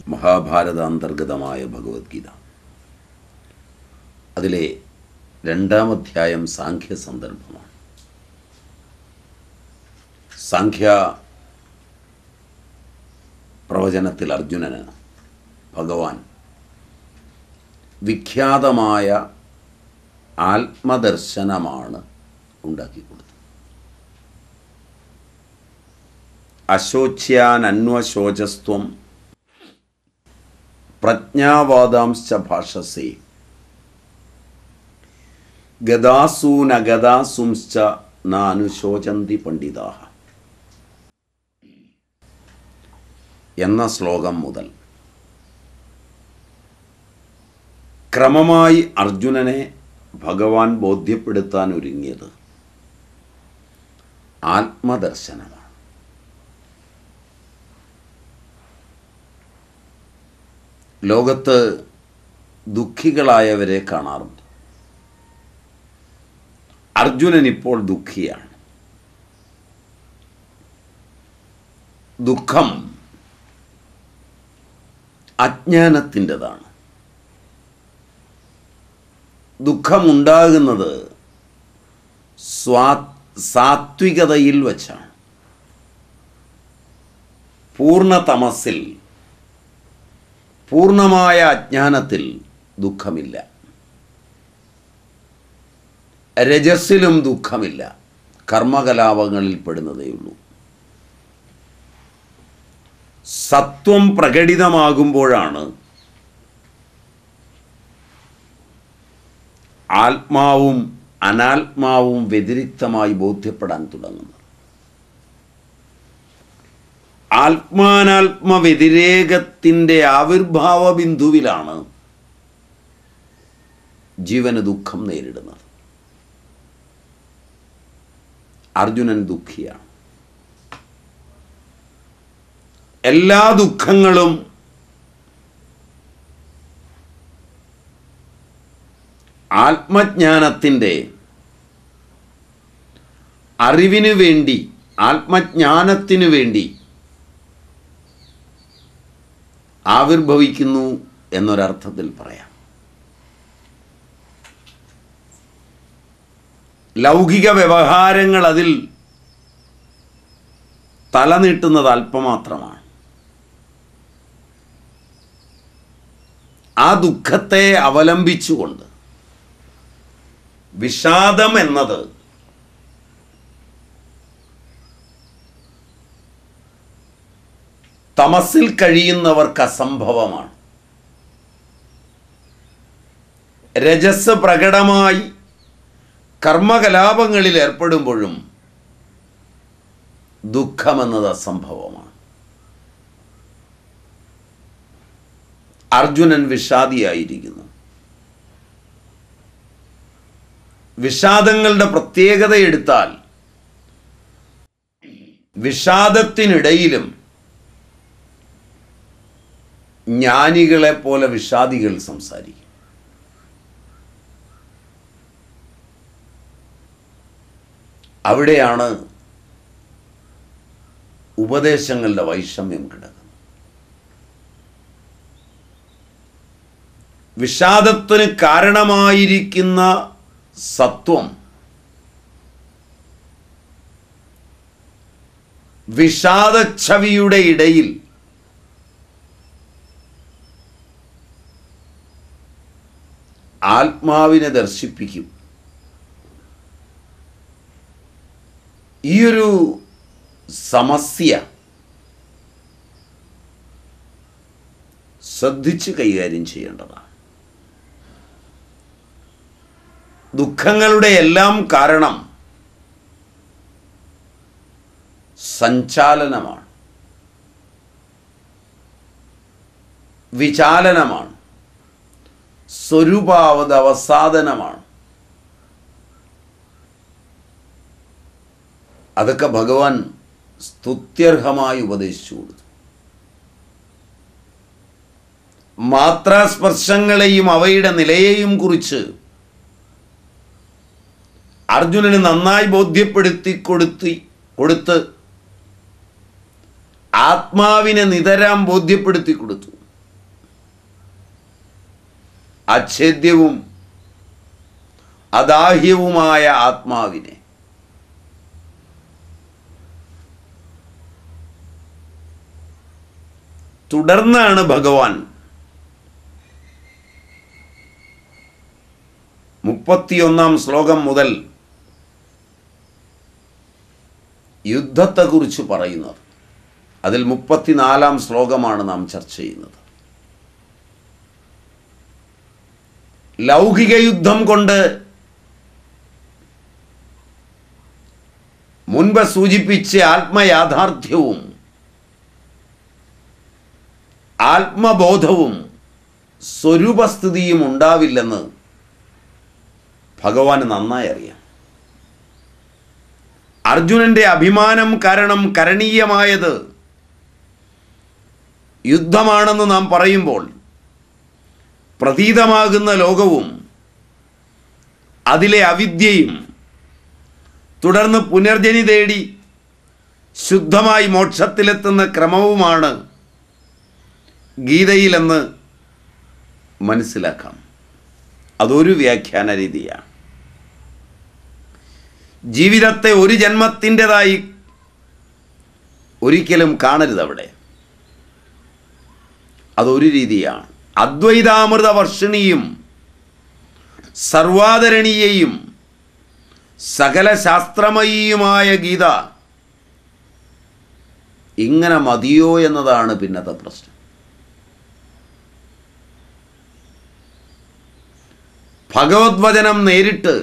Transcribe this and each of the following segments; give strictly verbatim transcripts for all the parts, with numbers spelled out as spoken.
മഹാഭാരത അന്തർഗതമായ ഭഗവത്ഗീത. അതിലെ രണ്ടാം അധ്യായം സാഖ്യ സന്ദർഭമാണ്. സാഖ്യ പ്രവചനത്തിൽ അർജുനന് ഭഗവാൻ വിഖ്യാതമായ ആത്മദർശനമാണ് ഉണ്ടാക്കിക്കൊടുത്തത്. അശോച്യാനന്വശോചസ്ത്വം പ്രജ്ഞാവാദാംശ്ച ഭാഷസേ ഗദാസൂനഗദാസുംശ്ച നാനുശോചന്തി പണ്ഡിതാഃ എന്ന ശ്ലോകം മുതൽ ക്രമമായി അർജുനനെ ഭഗവാൻ ബോധ്യപ്പെടുത്താൻ ഒരുങ്ങിയത് ആത്മദർശനമാണ്. ലോകത്ത് ദുഃഖികളായവരെ കാണാറുണ്ട്. അർജുനൻ ഇപ്പോൾ ദുഃഖിയാണ്. ദുഃഖം അജ്ഞാനത്തിൻ്റെതാണ്. ദുഃഖമുണ്ടാകുന്നത് സ്വാ സാത്വികതയിൽ വച്ചാണ്. പൂർണ്ണ തമസിൽ, പൂർണ്ണമായ അജ്ഞാനത്തിൽ ദുഃഖമില്ല. രജസ്സിലും ദുഃഖമില്ല. കർമ്മകലാപങ്ങളിൽ പെടുന്നതേയുള്ളൂ. സത്വം പ്രകടിതമാകുമ്പോഴാണ് ആത്മാവും അനാത്മാവും വ്യതിരിക്തമായി ബോധ്യപ്പെടാൻ തുടങ്ങുന്നത്. ആത്മാനാത്മ വ്യതിരേകത്തിൻ്റെ ആവിർഭാവ ബിന്ദുവിലാണ് ജീവന് ദുഃഖം നേരിടുന്നത്. അർജുനൻ ദുഃഖിയാണ്. എല്ലാ ദുഃഖങ്ങളും ആത്മജ്ഞാനത്തിൻ്റെ അറിവിനു വേണ്ടി, ആത്മജ്ഞാനത്തിനു വേണ്ടി ആവിർഭവിക്കുന്നു എന്നൊരർത്ഥത്തിൽ പറയാം. ലൗകിക വ്യവഹാരങ്ങൾ അതിൽ തലനീട്ടുന്നത് അല്പമാത്രമാണ്. ആ ദുഃഖത്തെ അവലംബിച്ചുകൊണ്ട് വിഷാദം എന്നത് തമസിൽ കഴിയുന്നവർക്ക് അസംഭവമാണ്. രജസ് പ്രകടമായി കർമ്മകലാപങ്ങളിൽ ഏർപ്പെടുമ്പോഴും ദുഃഖമെന്നത് അസംഭവമാണ്. അർജുനൻ വിഷാദിയായിരിക്കുന്നു. വിഷാദങ്ങളുടെ പ്രത്യേകത എടുത്താൽ വിഷാദത്തിനിടയിലും ജ്ഞാനികളെ പോലെ വിഷാദികൾ സംസാരിക്കും. അവിടെയാണ് ഉപദേശങ്ങളുടെ വൈഷമ്യം കിടക്കുന്നത്. വിഷാദത്തിന് കാരണമായിരിക്കുന്ന സത്വം വിഷാദച്ഛവിയുടെ ഇടയിൽ ആത്മാവിനെ ദർശിപ്പിക്കും. ഈയൊരു സമസ്യ ശ്രദ്ധിച്ച് കൈകാര്യം ചെയ്യേണ്ടതാണ്. ദുഃഖങ്ങളുടെ എല്ലാം കാരണം സഞ്ചാലനമാണ്, വിചാലനമാണ്, സ്വരൂപാവത് അവസാദനമാണ്. അതൊക്കെ ഭഗവാൻ സ്തുത്യർഹമായി ഉപദേശിച്ചു കൊടുത്തു. മാത്രാസ്പർശങ്ങളെയും അവയുടെ നിലയെയും കുറിച്ച് അർജുനന് നന്നായി ബോധ്യപ്പെടുത്തി കൊടുത്തി കൊടുത്ത് ആത്മാവിനെ നിതരാം ബോധ്യപ്പെടുത്തി കൊടുത്തു. അച്ഛേദ്യവും അദാഹ്യവുമായ ആത്മാവിനെ തുടർന്നാണ് ഭഗവാൻ മുപ്പത്തിയൊന്നാം ശ്ലോകം മുതൽ യുദ്ധത്തെക്കുറിച്ച് പറയുന്നത്. അതിൽ മുപ്പത്തിനാലാം ശ്ലോകമാണ് നാം ചർച്ച ചെയ്യുന്നത്. ലൗകിക യുദ്ധം കൊണ്ട് മുൻപ് സൂചിപ്പിച്ച ആത്മയാഥാർത്ഥ്യവും ആത്മബോധവും സ്വരൂപസ്ഥിതിയും ഉണ്ടാവില്ലെന്ന് ഭഗവാന് നന്നായി അറിയാം. അർജുനന്റെ അഭിമാനം കാരണം കരണീയമായത് യുദ്ധമാണെന്ന് നാം പറയുമ്പോൾ പ്രതീതമാകുന്ന ലോകവും അതിലെ അവിദ്യയും തുടർന്ന് പുനർജനി തേടി ശുദ്ധമായി മോക്ഷത്തിലെത്തുന്ന ക്രമവുമാണ് ഗീതയിലെന്ന് മനസ്സിലാക്കാം. അതൊരു വ്യാഖ്യാന രീതിയാണ്. ജീവിതത്തെ ഒരു ജന്മത്തിൻ്റെതായി ഒരിക്കലും കാണരുത് അവിടെ. അതൊരു രീതിയാണ്. അദ്വൈതാമൃത വർഷിണിയും സർവാദരണീയയും സകല ശാസ്ത്രമയിയുമായ ഗീത ഇങ്ങനെ മതിയോ എന്നതാണ് പിന്നത്തെ പ്രശ്നം. ഭഗവത്വചനം നേരിട്ട്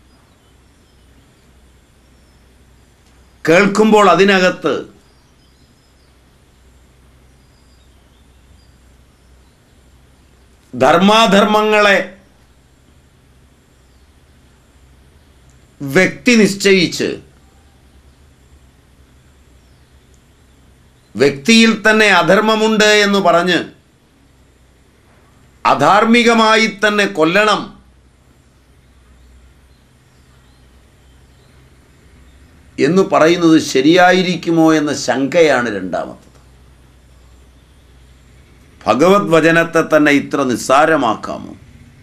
കേൾക്കുമ്പോൾ അതിനകത്ത് ധർമാധർമ്മങ്ങളെ വ്യക്തി നിശ്ചയിച്ച് വ്യക്തിയിൽ തന്നെ അധർമ്മമുണ്ട് എന്ന് പറഞ്ഞ് അധാർമികമായി തന്നെ കൊല്ലണം എന്ന് പറയുന്നത് ശരിയായിരിക്കുമോ എന്ന ശങ്കയാണ് രണ്ടാമത്തത്. ഭഗവത് വചനത്തെ തന്നെ ഇത്ര നിസ്സാരമാക്കാമോ?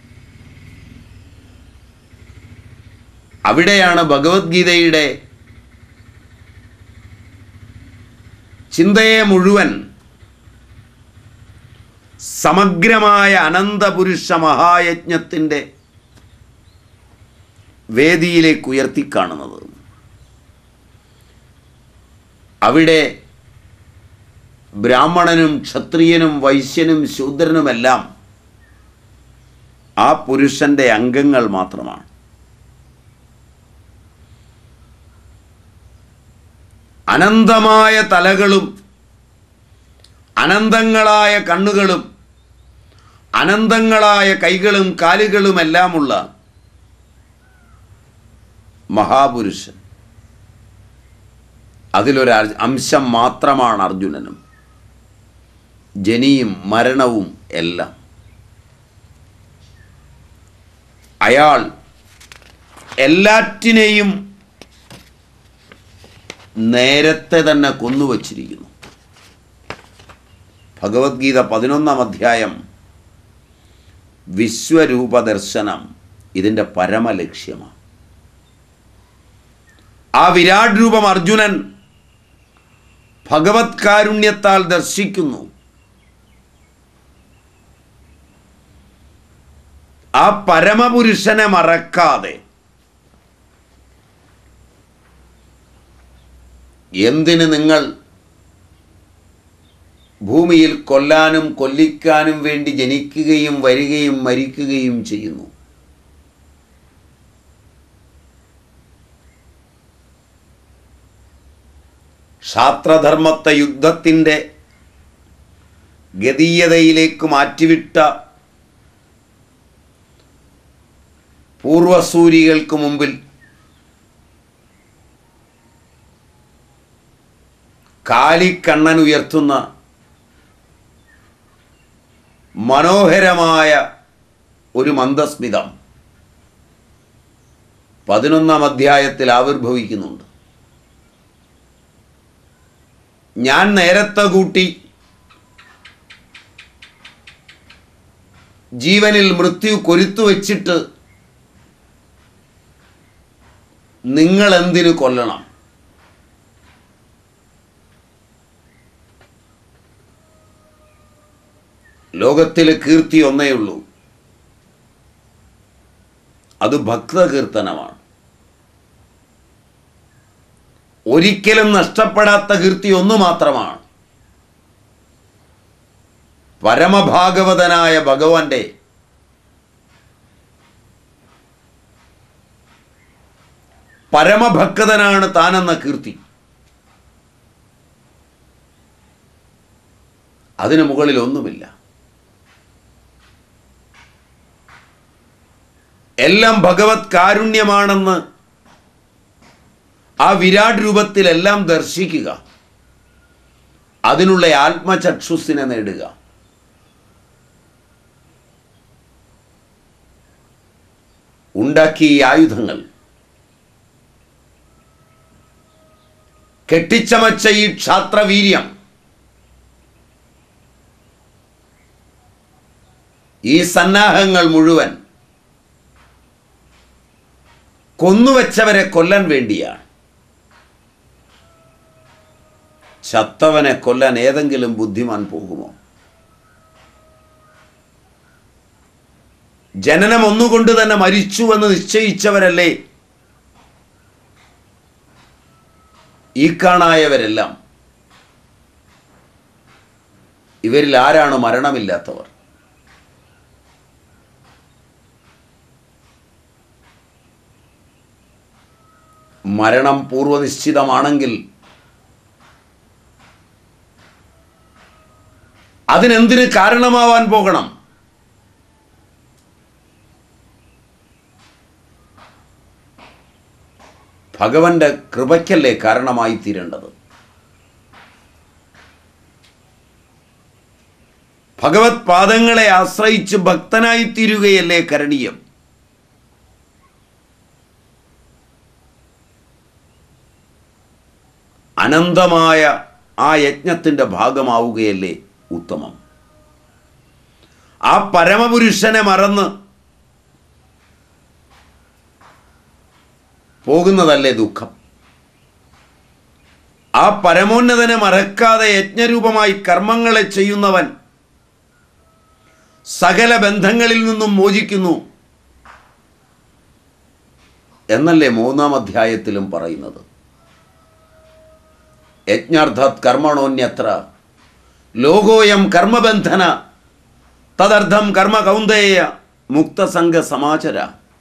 അവിടെയാണ് ഭഗവത്ഗീതയുടെ ചിന്തയെ മുഴുവൻ സമഗ്രമായ അനന്തപുരുഷ മഹായജ്ഞത്തിൻ്റെ വേദിയിലേക്ക് ഉയർത്തിക്കാണുന്നത്. അവിടെ ബ്രാഹ്മണനും ക്ഷത്രിയനും വൈശ്യനും ശൂദ്രനുമെല്ലാം ആ പുരുഷൻ്റെ അംഗങ്ങൾ മാത്രമാണ്. അനന്തമായ തലകളും അനന്തങ്ങളായ കണ്ണുകളും അനന്തങ്ങളായ കൈകളും കാലുകളുമെല്ലാമുള്ള മഹാപുരുഷൻ. അതിലൊരു അംശം മാത്രമാണ് അർജുനനും. ജനിയും മരണവും എല്ലാം. അയാൾ എല്ലാറ്റിനെയും നേരത്തെ തന്നെ കൊന്നുവച്ചിരിക്കുന്നു. ഭഗവത്ഗീത പതിനൊന്നാം അധ്യായം വിശ്വരൂപ ദർശനം ഇതിൻ്റെ പരമലക്ഷ്യമാണ്. ആ വിരാട് രൂപം അർജുനൻ ഭഗവത് കാരുണ്യത്താൽ ദർശിക്കുന്നു. ആ പരമപുരുഷനെ മറക്കാതെ എന്തിന് നിങ്ങൾ ഭൂമിയിൽ കൊല്ലാനും കൊല്ലിക്കാനും വേണ്ടി ജനിക്കുകയും വരികയും മരിക്കുകയും ചെയ്യുന്നു? ക്ഷാത്രധർമ്മത്തെ യുദ്ധത്തിൻ്റെ ഗതീയതയിലേക്ക് മാറ്റിവിട്ട പൂർവസൂരികൾക്ക് മുമ്പിൽ കാലിക്കണ്ണൻ ഉയർത്തുന്ന മനോഹരമായ ഒരു മന്ദസ്മിതം പതിനൊന്നാം അധ്യായത്തിൽ ആവിർഭവിക്കുന്നുണ്ട്. ഞാൻ നേരത്തെ കൂട്ടി ജീവനിൽ മൃത്യു കൊരുത്തു വച്ചിട്ട് നിങ്ങൾ എന്തിനു കൊല്ലണം? ലോകത്തിലെ കീർത്തി ഒന്നേ ഉള്ളൂ, അത് ഭക്തകീർത്തനമാണ്. ഒരിക്കലും നഷ്ടപ്പെടാത്ത കീർത്തി ഒന്നു മാത്രമാണ്, പരമഭാഗവതനായ ഭഗവാന്റെ പരമഭക്തനാണ് താനെന്ന കീർത്തി. അതിനു മുകളിൽ ഒന്നുമില്ല. എല്ലാം ഭഗവത് കാരുണ്യമാണെന്ന് ആ വിരാട് രൂപത്തിലെല്ലാം ദർശിക്കുക, അതിനുള്ള ആത്മചക്ഷുസിനെ നേടുക. ഉണ്ടാക്കിയ ഈ ആയുധങ്ങൾ, കെട്ടിച്ചമച്ച ഈ ക്ഷാത്രവീര്യം, ഈ സന്നാഹങ്ങൾ മുഴുവൻ കൊന്നുവെച്ചവരെ കൊല്ലാൻ വേണ്ടിയാണ്. ചത്തവനെ കൊല്ലാൻ ഏതെങ്കിലും ബുദ്ധിമാൻ പോകുമോ? ജനനം ഒന്നുകൊണ്ട് തന്നെ മരിച്ചുവെന്ന് നിശ്ചയിച്ചവരല്ലേ ഈ കാണായവരെല്ലാം. ഇവരിൽ ആരാണ് മരണമില്ലാത്തവർ? മരണം പൂർവനിശ്ചിതമാണെങ്കിൽ അതിനെന്തിന് കാരണമാവാൻ പോകണം? ഭഗവന്റെ കൃപയ്ക്കല്ലേ കാരണമായി തീരേണ്ടത്. ഭഗവത് പാദങ്ങളെ ആശ്രയിച്ച് ഭക്തനായി തീരുകയല്ലേ കരണീയം. അനന്തമായ ആ യജ്ഞത്തിൻ്റെ ഭാഗമാവുകയല്ലേ ഉത്തമം. ആ പരമപുരുഷനെ മറന്ന് പോകുന്നതല്ലേ ദുഃഖം. ആ പരമോന്നതനെ മറക്കാതെ യജ്ഞരൂപമായി കർമ്മങ്ങളെ ചെയ്യുന്നവൻ സകല ബന്ധങ്ങളിൽ നിന്നും മോചിക്കുന്നു എന്നല്ലേ മൂന്നാം അധ്യായത്തിലും പറയുന്നത്. യജ്ഞാർത്ഥാത് കർമ്മണോന്യത്ര ലോകോയം കർമ്മബന്ധന തദർത്ഥം കർമ്മ കൗന്ദേയ മുക്തസംഗ സമാചര.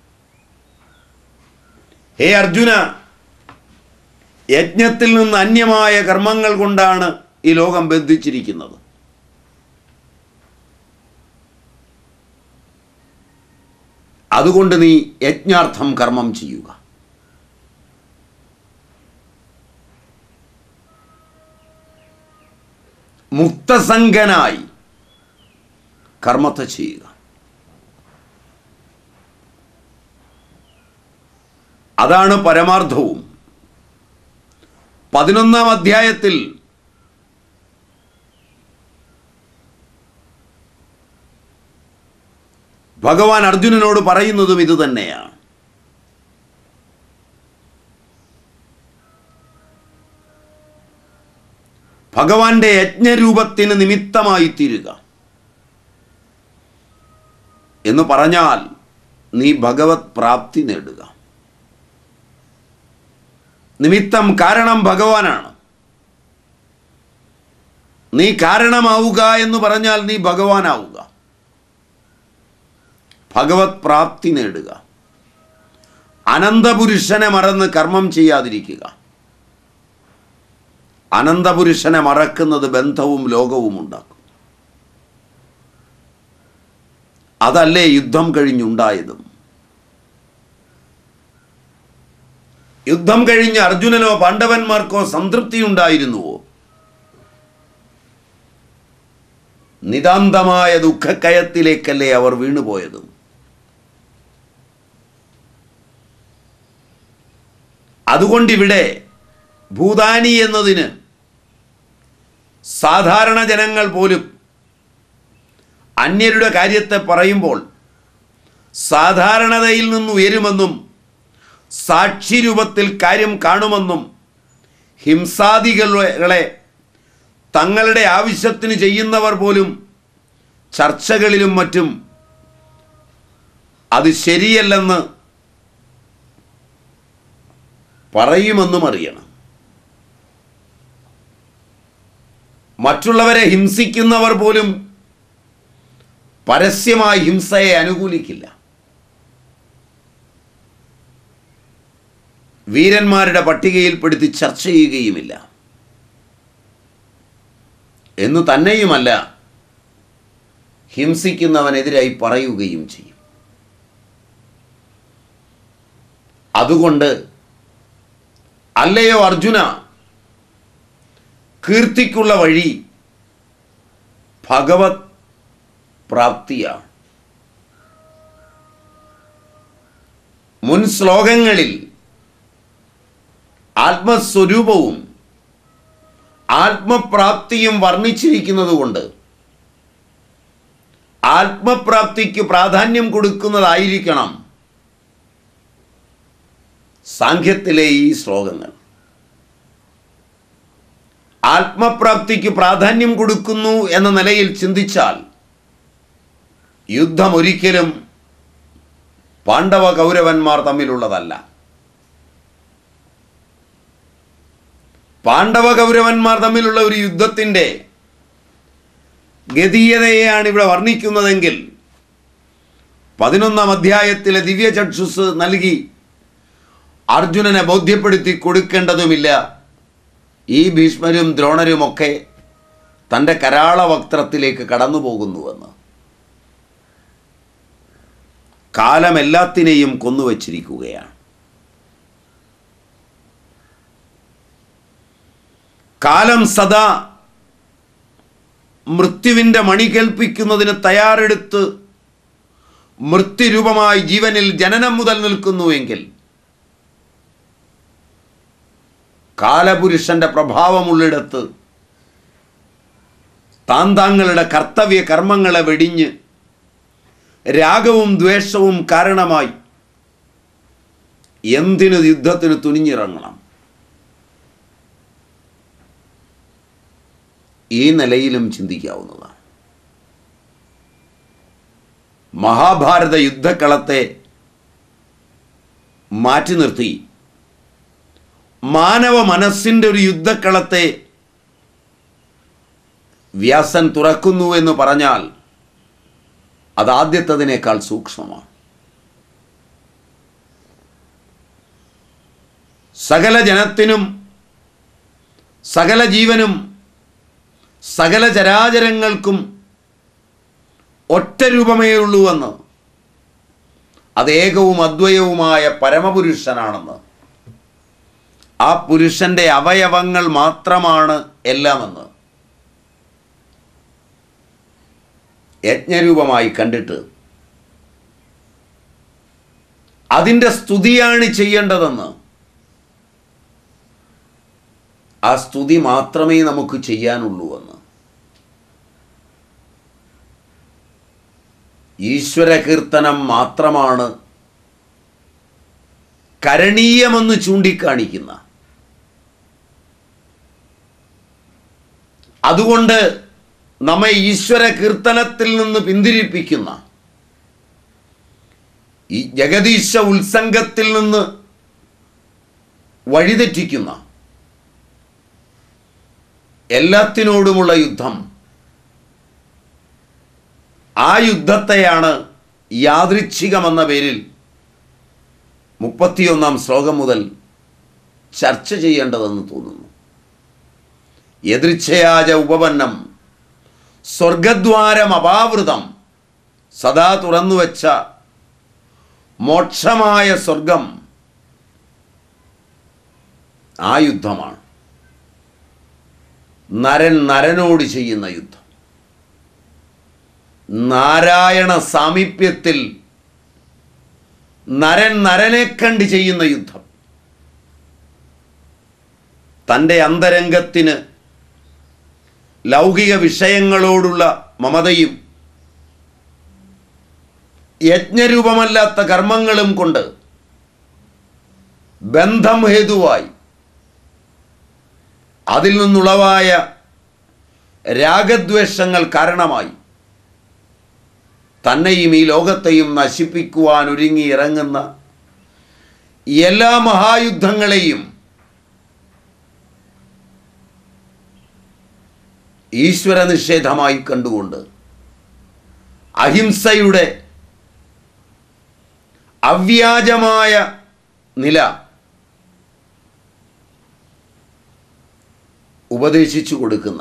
ഹേ അർജുന, യജ്ഞത്തിൽ നിന്ന് അന്യമായ കർമ്മങ്ങൾ കൊണ്ടാണ് ഈ ലോകം ബന്ധിച്ചിരിക്കുന്നത്. അതുകൊണ്ട് നീ യജ്ഞാർത്ഥം കർമ്മം ചെയ്യുക. മുക്തസംഗനായി കർമ്മത്തെ ചെയ്യുക. അതാണ് പരമാർത്ഥവും. പതിനൊന്നാം അധ്യായത്തിൽ ഭഗവാൻ അർജുനനോട് പറയുന്നതും ഇത് തന്നെയാണ്. ഭഗവാന്റെ യജ്ഞരൂപത്തിന് നിമിത്തമായി തീരുക എന്ന് പറഞ്ഞാൽ നീ ഭഗവത് പ്രാപ്തി നേടുക. നിമിത്തം കാരണം ഭഗവാനാണ്. നീ കാരണമാവുക എന്ന് പറഞ്ഞാൽ നീ ഭഗവാനാവുക. ഭഗവത് പ്രാപ്തി നേടുക. അനന്തപുരുഷനെ മറന്ന് കർമ്മം ചെയ്യാതിരിക്കുക. അനന്തപുരുഷനെ മറക്കുന്നത് ബന്ധവും ലോകവും ഉണ്ടാക്കും. അതല്ലേ യുദ്ധം കഴിഞ്ഞുണ്ടായതും. യുദ്ധം കഴിഞ്ഞ് അർജുനനോ പാണ്ഡവന്മാർക്കോ സംതൃപ്തി ഉണ്ടായിരുന്നുവോ? നിതാന്തമായ ദുഃഖക്കയത്തിലേക്കല്ലേ അവർ വീണുപോയത്. അതുകൊണ്ടിവിടെ ഭൂതാനി എന്നതിന് സാധാരണ ജനങ്ങൾ പോലും അന്യരുടെ കാര്യത്തെ പറയുമ്പോൾ സാധാരണതയിൽ നിന്ന് ഉയരുമെന്നും സാക്ഷിരൂപത്തിൽ കാര്യം കാണുമെന്നും ഹിംസാദികളെ തങ്ങളുടെ ആവശ്യത്തിന് ചെയ്യുന്നവർ പോലും ചർച്ചകളിലും മറ്റും അത് ശരിയല്ലെന്ന് പറയുമെന്നും അറിയണം. മറ്റുള്ളവരെ ഹിംസിക്കുന്നവർ പോലും പരസ്യമായി ഹിംസയെ അനുകൂലിക്കില്ല. വീരന്മാരുടെ പട്ടികയിൽപ്പെടുത്തി ചർച്ച ചെയ്യുകയുമില്ല. എന്നു തന്നെയുമല്ല, ഹിംസിക്കുന്നവനെതിരായി പറയുകയും ചെയ്യും. അതുകൊണ്ട് അല്ലയോ അർജുന, കീർത്തിക്കുള്ള വഴി ഭഗവത് പ്രാപ്തിയാണ്. മുൻ ശ്ലോകങ്ങളിൽ ആത്മസ്വരൂപവും ആത്മപ്രാപ്തിയും വർണ്ണിച്ചിരിക്കുന്നത് കൊണ്ട് ആത്മപ്രാപ്തിക്ക് പ്രാധാന്യം കൊടുക്കുന്നതായിരിക്കണം സാഖ്യത്തിലെ ഈ ശ്ലോകങ്ങൾ. ആത്മപ്രാപ്തിക്ക് പ്രാധാന്യം കൊടുക്കുന്നു എന്ന നിലയിൽ ചിന്തിച്ചാൽ യുദ്ധം ഒരിക്കലും പാണ്ഡവ കൗരവന്മാർ തമ്മിലുള്ളതല്ല. പാണ്ഡവ കൗരവന്മാർ തമ്മിലുള്ള ഒരു യുദ്ധത്തിൻ്റെ ഗതീയതയെയാണ് ഇവിടെ വർണ്ണിക്കുന്നതെങ്കിൽ പതിനൊന്നാം അധ്യായത്തിലെ ദിവ്യചക്ഷുസ് നൽകി അർജുനനെ ബോധ്യപ്പെടുത്തി കൊടുക്കേണ്ടതുമില്ല. ഈ ഭീഷ്മരും ദ്രോണരുമൊക്കെ തൻ്റെ കരാളവക്ത്രത്തിലേക്ക് കടന്നു പോകുന്നുവെന്ന്. കാലം എല്ലാത്തിനെയും കൊന്നുവച്ചിരിക്കുകയാണ്. കാലം സദാ മൃത്യുവിൻ്റെ മണി കേൾപ്പിക്കുന്നതിന് തയ്യാറെടുത്ത് മൃത്യുരൂപമായി ജീവനിൽ ജനനം മുതൽ നിൽക്കുന്നുവെങ്കിൽ കാലപുരുഷന്റെ പ്രഭാവമുള്ളിടത്ത് താൻ താങ്കളുടെ കർത്തവ്യ കർമ്മങ്ങളെ വെടിഞ്ഞ് രാഗവും ദ്വേഷവും കാരണമായി എന്തിനു യുദ്ധത്തിന് തുനിഞ്ഞിറങ്ങണം? ഈ നിലയിലും ചിന്തിക്കാവുന്നതാണ്. മഹാഭാരത യുദ്ധക്കളത്തെ മാറ്റി നിർത്തി മാനവ മനസ്സിൻ്റെ ഒരു യുദ്ധക്കളത്തെ വ്യാസൻ തുറക്കുന്നു എന്ന് പറഞ്ഞാൽ അത് ആദ്യത്തതിനേക്കാൾ സൂക്ഷ്മമാണ്. സകല ജനത്തിനും സകല ജീവനും സകല ചരാചരങ്ങൾക്കും ഒറ്റ രൂപമേ ഉള്ളൂവെന്ന്, അത് ഏകവും അദ്വയവുമായ പരമപുരുഷനാണെന്ന്, ആ പുരുഷന്റെ അവയവങ്ങൾ മാത്രമാണ് എല്ലാമെന്ന് യജ്ഞരൂപമായി കണ്ടിട്ട് അതിൻ്റെ സ്തുതിയാണ് ചെയ്യേണ്ടതെന്ന്, ആ സ്തുതി മാത്രമേ നമുക്ക് ചെയ്യാനുള്ളൂ എന്ന് ഈശ്വര കീർത്തനം മാത്രമാണ് കരണീയമെന്ന് ചൂണ്ടിക്കാണിക്കുന്ന, അതുകൊണ്ട് നമ്മെ ഈശ്വര കീർത്തനത്തിൽ നിന്ന് പിന്തിരിപ്പിക്കുന്ന, ഈ ജഗദീശ ഉത്സംഗത്തിൽ നിന്ന് വഴിതെറ്റിക്കുന്ന എല്ലാത്തിനോടുമുള്ള യുദ്ധം, ആ യുദ്ധത്തെയാണ് യാദൃച്ഛികമെന്ന പേരിൽ മുപ്പത്തിയൊന്നാം ശ്ലോകം മുതൽ ചർച്ച ചെയ്യേണ്ടതെന്ന് തോന്നുന്നു. യദൃച്ഛയാജ ഉപപന്നം സ്വർഗദ്വാരം അപാവൃതം സദാ തുറന്നുവെച്ച മോക്ഷമായ സ്വർഗം, ആ യുദ്ധമാണ്. നരൻ നരനോട് ചെയ്യുന്ന യുദ്ധം, നാരായണ സാമീപ്യത്തിൽ നരൻ നരനെ കണ്ട് ചെയ്യുന്ന യുദ്ധം, തൻ്റെ അന്തരംഗത്തിന് ലൗകിക വിഷയങ്ങളോടുള്ള മമതയും യജ്ഞരൂപമല്ലാത്ത കർമ്മങ്ങളും കൊണ്ട് ബന്ധം ഹേതുവായി അതിൽ നിന്നുളവായ രാഗദ്വേഷങ്ങൾ കാരണമായി തന്നെയും ഈ ലോകത്തെയും നശിപ്പിക്കുവാൻ ഒരുങ്ങി ഇറങ്ങുന്ന എല്ലാ മഹായുദ്ധങ്ങളെയും ഈശ്വര നിഷേധമായി കണ്ടുകൊണ്ട് അഹിംസയുടെ അവ്യാജമായ നില ഉപദേശിച്ചു കൊടുക്കുന്ന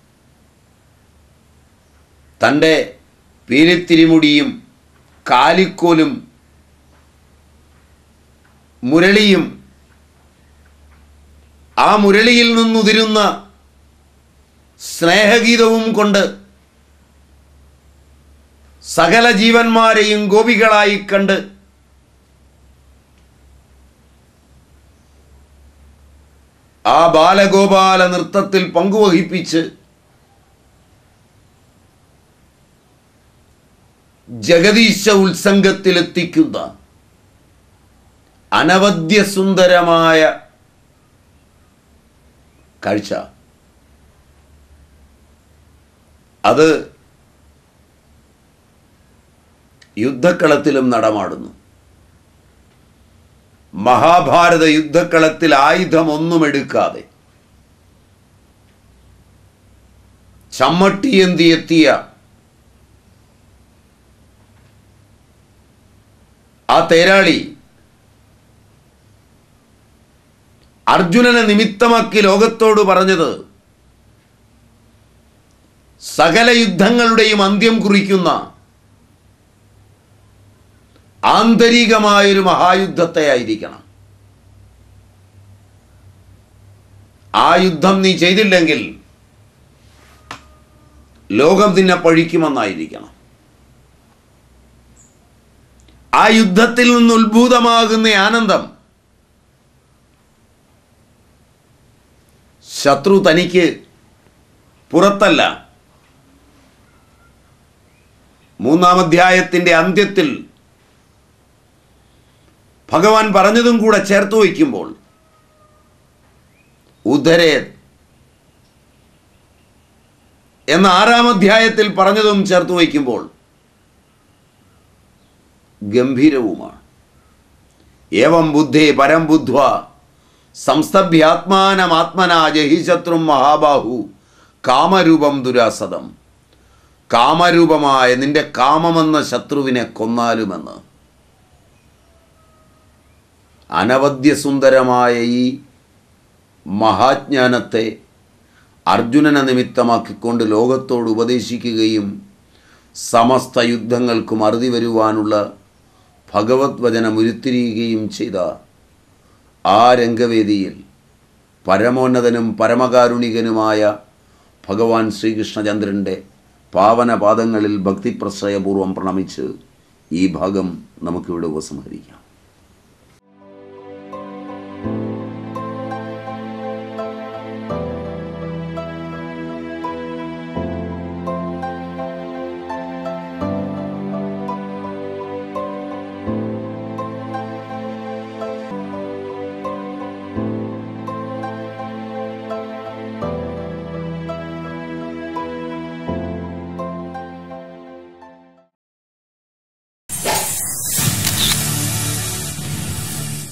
തൻ്റെ പീലിത്തിരിമുടിയും കാലിക്കോലും മുരളിയും ആ മുരളിയിൽ നിന്നുതിരുന്ന സ്നേഹഗീതവും കൊണ്ട് സകല ജീവന്മാരെയും ഗോപികളായി കണ്ട് ആ ബാലഗോപാല നൃത്തത്തിൽ പങ്കുവഹിപ്പിച്ച് ജഗദീശ ഉത്സംഗത്തിലെത്തിക്കുന്ന അനവദ്യ സുന്ദരമായ കാഴ്ച അത് യുദ്ധക്കളത്തിലും നടമാടുന്നു. മഹാഭാരത യുദ്ധക്കളത്തിൽ ആയുധമൊന്നും എടുക്കാതെ ചമ്മട്ടിയേന്തി എത്തിയ ആ തേരാളി അർജുനനെ നിമിത്തമാക്കി ലോകത്തോട് പറഞ്ഞത് സകല യുദ്ധങ്ങളുടെയും അന്ത്യം കുറിക്കുന്ന ആന്തരികമായൊരു മഹായുദ്ധത്തെ ആയിരിക്കണം. ആ യുദ്ധം നീ ചെയ്തില്ലെങ്കിൽ ലോകം നിന്നെ പഴിക്കുമെന്നായിരിക്കണം. ആ യുദ്ധത്തിൽ നിന്ന് ഉത്ഭൂതമാകുന്ന ആനന്ദം ശത്രു തനിക്ക് പുറത്തല്ല. മൂന്നാം അധ്യായത്തിൻ്റെ അന്ത്യത്തിൽ ഭഗവാൻ പറഞ്ഞതും കൂടെ ചേർത്ത് വയ്ക്കുമ്പോൾ ഉദരേ എന്ന ആറാം അധ്യായത്തിൽ പറഞ്ഞതും ചേർത്ത് വയ്ക്കുമ്പോൾ ഗംഭീരവുമാണ്. ഏവം ബുദ്ധേ പരം ബുദ്ധ്വ സംസ്തഭ്യാത്മാനമാത്മനാ ജഹി ശത്രും മഹാബാഹു കാമരൂപം ദുരാസദം. കാമരൂപമായ നിന്റെ കാമമെന്ന ശത്രുവിനെ കൊന്നാലുമെന്ന്. അനവദ്യസുന്ദരമായ ഈ മഹാജ്ഞാനത്തെ അർജുനനെ നിമിത്തമാക്കിക്കൊണ്ട് ലോകത്തോട് ഉപദേശിക്കുകയും സമസ്ത യുദ്ധങ്ങൾക്കും അറുതി വരുവാനുള്ള ഭഗവത് വചനം ഉരുത്തിരിയുകയും ചെയ്ത ആ രംഗവേദിയിൽ പരമോന്നതനും പരമകാരുണികനുമായ ഭഗവാൻ ശ്രീകൃഷ്ണചന്ദ്രൻ്റെ പാവനപാദങ്ങളിൽ ഭക്തിപ്രശ്രയപൂർവം പ്രണമിച്ച് ഈ ഭാഗം നമുക്കിവിടെ ഉപസംഹരിക്കാം.